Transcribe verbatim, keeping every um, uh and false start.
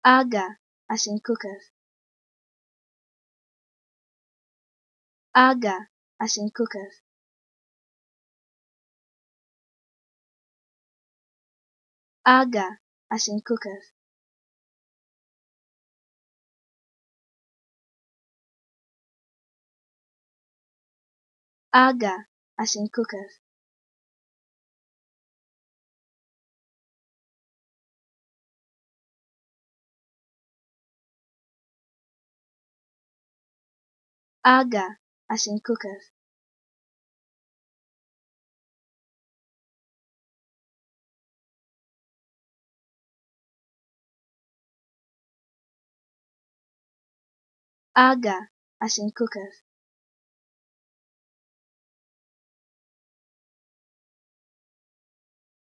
Aga, as in cooker. Aga, as in cooker. Aga, as in cooker. Aga, as in cooker. Aga, as in cooker. Aga, as in cooker.